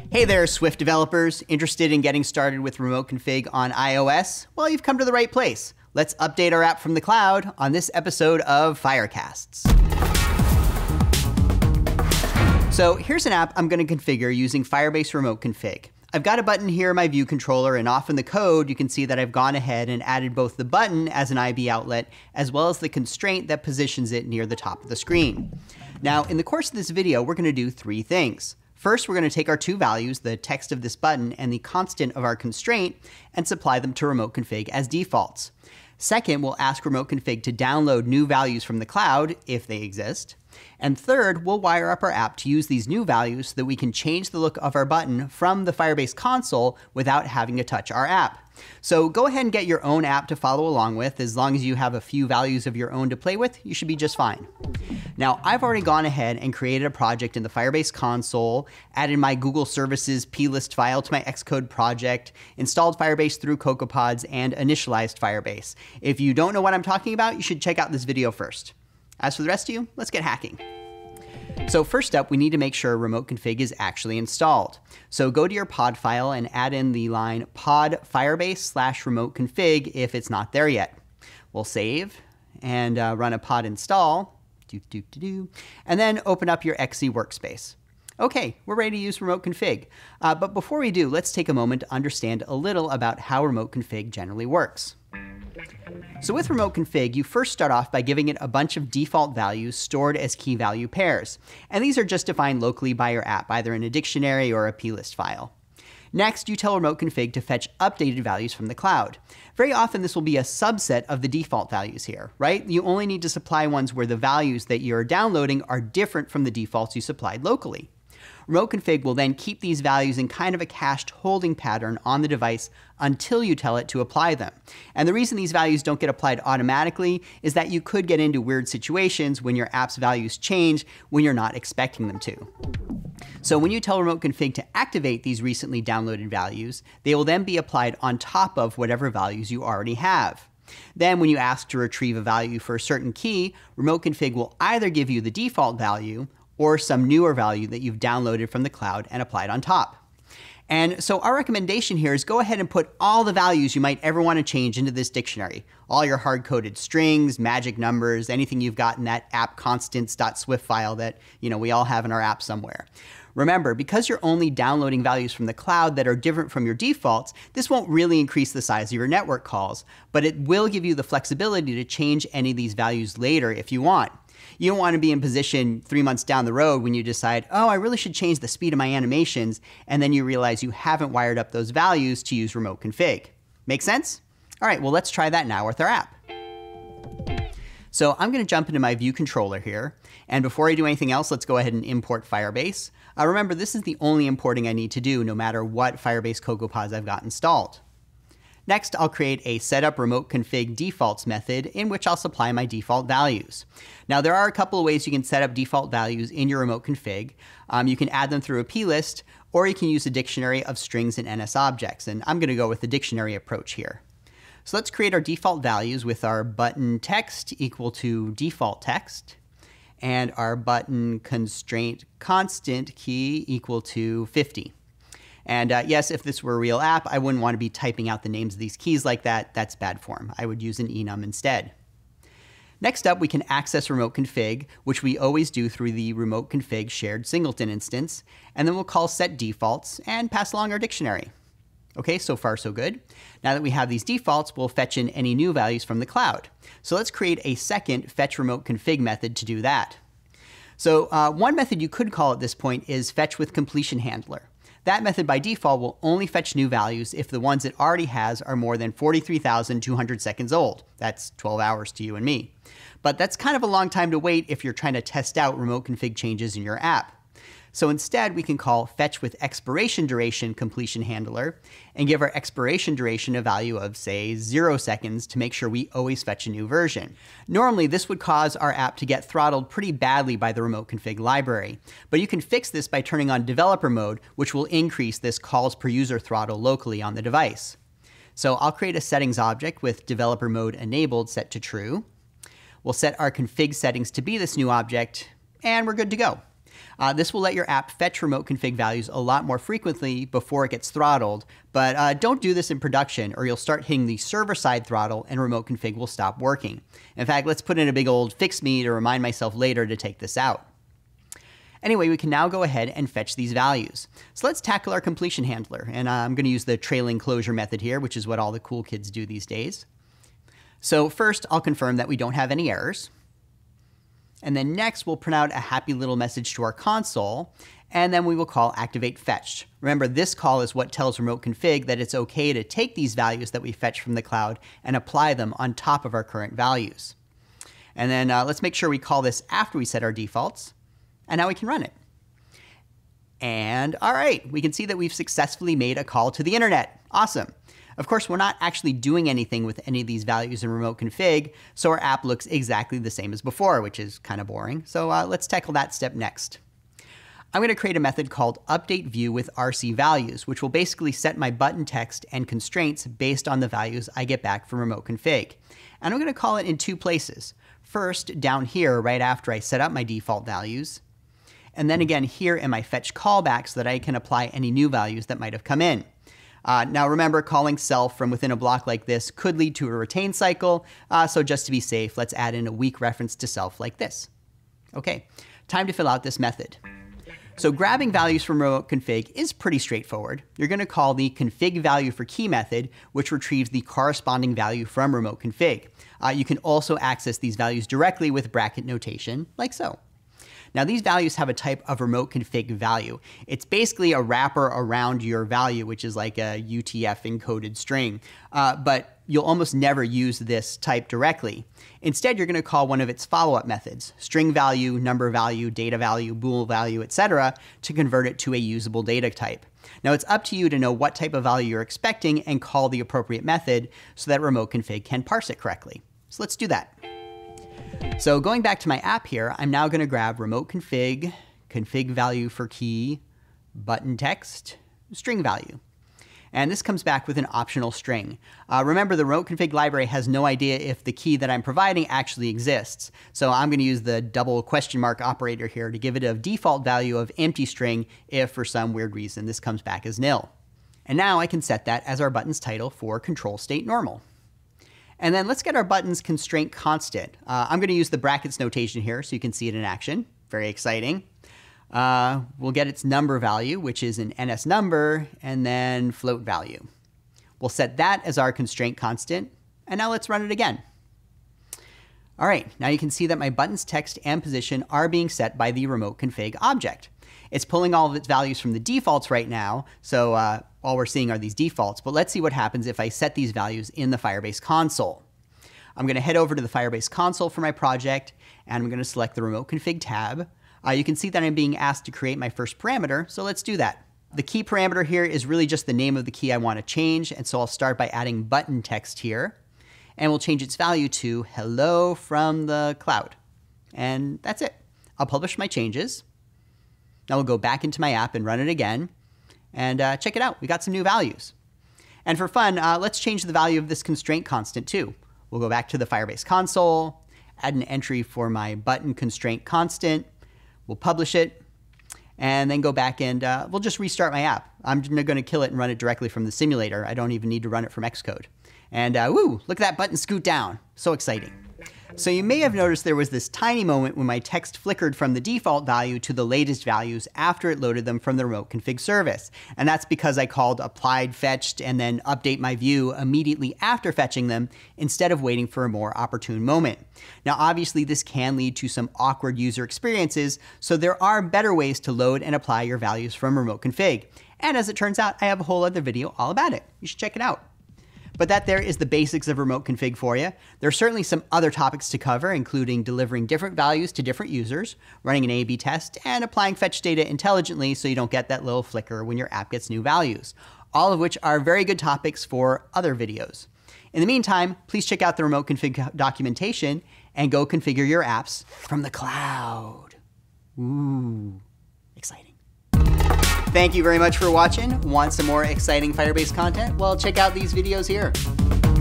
Hey there, Swift developers. Interested in getting started with remote config on iOS? Well, you've come to the right place. Let's update our app from the cloud on this episode of Firecasts. So here's an app I'm going to configure using Firebase Remote Config. I've got a button here in my view controller, and off in the code, you can see that I've gone ahead and added both the button as an IB outlet, as well as the constraint that positions it near the top of the screen. Now, in the course of this video, we're going to do three things. First, we're going to take our two values, the text of this button and the constant of our constraint, and supply them to remote config as defaults. Second, we'll ask remote config to download new values from the cloud, if they exist. And third, we'll wire up our app to use these new values so that we can change the look of our button from the Firebase console without having to touch our app. So go ahead and get your own app to follow along with. As long as you have a few values of your own to play with, you should be just fine. Now, I've already gone ahead and created a project in the Firebase console, added my Google Services plist file to my Xcode project, installed Firebase through CocoaPods, and initialized Firebase. If you don't know what I'm talking about, you should check out this video first. As for the rest of you, let's get hacking. So first up, we need to make sure remote config is actually installed. So go to your pod file and add in the line pod firebase/remote config if it's not there yet. We'll save and run a pod install, and then open up your XC workspace. Okay, we're ready to use remote config. But before we do, let's take a moment to understand a little about how remote config generally works. So with remote config, you first start off by giving it a bunch of default values stored as key value pairs. And these are just defined locally by your app, either in a dictionary or a plist file. Next, you tell remote config to fetch updated values from the cloud. Very often, this will be a subset of the default values here, right? You only need to supply ones where the values that you're downloading are different from the defaults you supplied locally. Remote config will then keep these values in kind of a cached holding pattern on the device until you tell it to apply them. And the reason these values don't get applied automatically is that you could get into weird situations when your app's values change when you're not expecting them to. So when you tell remote config to activate these recently downloaded values, they will then be applied on top of whatever values you already have. Then when you ask to retrieve a value for a certain key, remote config will either give you the default value or some newer value that you've downloaded from the cloud and applied on top. And so our recommendation here is go ahead and put all the values you might ever want to change into this dictionary. All your hard-coded strings, magic numbers, anything you've got in that app constants.swift file that we all have in our app somewhere. Remember, because you're only downloading values from the cloud that are different from your defaults, this won't really increase the size of your network calls, but it will give you the flexibility to change any of these values later if you want. You don't want to be in position 3 months down the road when you decide, oh, I really should change the speed of my animations, and then you realize you haven't wired up those values to use remote config. Make sense? All right, well, let's try that now with our app. So I'm going to jump into my view controller here, and before I do anything else, let's go ahead and import Firebase. Remember, this is the only importing I need to do no matter what Firebase CocoaPods I've got installed. Next, I'll create a setup remote config defaults method in which I'll supply my default values. Now, there are a couple of ways you can set up default values in your remote config. You can add them through a plist, or you can use a dictionary of strings and NS objects, and I'm going to go with the dictionary approach here. So let's create our default values with our button text equal to default text, and our button constraint constant key equal to 50. And yes, if this were a real app, I wouldn't want to be typing out the names of these keys like that. That's bad form. I would use an enum instead. Next up, we can access remote config, which we always do through the remote config shared singleton instance. And then we'll call set defaults and pass along our dictionary. Okay, so far so good. Now that we have these defaults, we'll fetch in any new values from the cloud. So let's create a second fetch remote config method to do that. So one method you could call at this point is fetch with completion handler. That method by default will only fetch new values if the ones it already has are more than 43,200 seconds old. That's 12 hours to you and me. But that's kind of a long time to wait if you're trying to test out remote config changes in your app. So instead, we can call fetch with expiration duration completion handler and give our expiration duration a value of, say, 0 seconds to make sure we always fetch a new version. Normally, this would cause our app to get throttled pretty badly by the remote config library, but you can fix this by turning on developer mode, which will increase this calls per user throttle locally on the device. So I'll create a settings object with developer mode enabled set to true. We'll set our config settings to be this new object, and we're good to go. This will let your app fetch remote config values a lot more frequently before it gets throttled, but don't do this in production or you'll start hitting the server-side throttle and remote config will stop working. In fact, let's put in a big old fix me to remind myself later to take this out. Anyway, we can now go ahead and fetch these values. So let's tackle our completion handler, and I'm going to use the trailing closure method here, which is what all the cool kids do these days. So first, I'll confirm that we don't have any errors. And then next, we'll print out a happy little message to our console, and then we will call activate fetched. Remember, this call is what tells remote config that it's okay to take these values that we fetch from the cloud and apply them on top of our current values. And then let's make sure we call this after we set our defaults. And now we can run it. And all right, we can see that we've successfully made a call to the internet. Awesome. Of course, we're not actually doing anything with any of these values in remote config, so our app looks exactly the same as before, which is kind of boring. So let's tackle that step next. I'm going to create a method called updateView with RC values, which will basically set my button text and constraints based on the values I get back from remote config. And I'm going to call it in two places. First, down here, right after I set up my default values, and then again here in my fetch callback so that I can apply any new values that might have come in. Now remember, calling self from within a block like this could lead to a retain cycle, so just to be safe, let's add in a weak reference to self like this. Okay, time to fill out this method. So grabbing values from remote config is pretty straightforward. You're going to call the config value for key method, which retrieves the corresponding value from remote config. You can also access these values directly with bracket notation, like so. Now these values have a type of remote config value. It's basically a wrapper around your value, which is like a UTF encoded string, but you'll almost never use this type directly. Instead, you're going to call one of its follow-up methods, string value, number value, data value, bool value, etc., to convert it to a usable data type. Now it's up to you to know what type of value you're expecting and call the appropriate method so that remote config can parse it correctly. So let's do that. So going back to my app here, I'm now going to grab remote config, config value for key, button text, string value. And this comes back with an optional string. Remember, the remote config library has no idea if the key that I'm providing actually exists. So I'm going to use the double question mark operator here to give it a default value of empty string if for some weird reason this comes back as nil. And now I can set that as our button's title for control state normal. And then let's get our button's constraint constant. I'm going to use the brackets notation here so you can see it in action. Very exciting. We'll get its number value, which is an NS number, and then float value. We'll set that as our constraint constant, and now let's run it again. All right, now you can see that my button's text and position are being set by the remote config object. It's pulling all of its values from the defaults right now, so all we're seeing are these defaults, but let's see what happens if I set these values in the Firebase console. I'm going to head over to the Firebase console for my project, and I'm going to select the remote config tab. You can see that I'm being asked to create my first parameter, so let's do that. The key parameter here is really just the name of the key I want to change, and so I'll start by adding button text here, and we'll change its value to hello from the cloud. And that's it. I'll publish my changes. Now we'll go back into my app and run it again, and check it out. We got some new values. And for fun, let's change the value of this constraint constant too. We'll go back to the Firebase console, add an entry for my button constraint constant. We'll publish it, and then go back and we'll just restart my app. I'm going to kill it and run it directly from the simulator. I don't even need to run it from Xcode. And woo, look at that button scoot down. So exciting. So you may have noticed there was this tiny moment when my text flickered from the default value to the latest values after it loaded them from the remote config service. And that's because I called applied fetched and then update my view immediately after fetching them instead of waiting for a more opportune moment. Now obviously this can lead to some awkward user experiences, so there are better ways to load and apply your values from remote config. And as it turns out, I have a whole other video all about it. You should check it out. But that there is the basics of remote config for you. There are certainly some other topics to cover, including delivering different values to different users, running an A/B test, and applying fetch data intelligently so you don't get that little flicker when your app gets new values, all of which are very good topics for other videos. In the meantime, please check out the remote config documentation and go configure your apps from the cloud. Ooh, exciting. Thank you very much for watching. Want some more exciting Firebase content? Well, check out these videos here.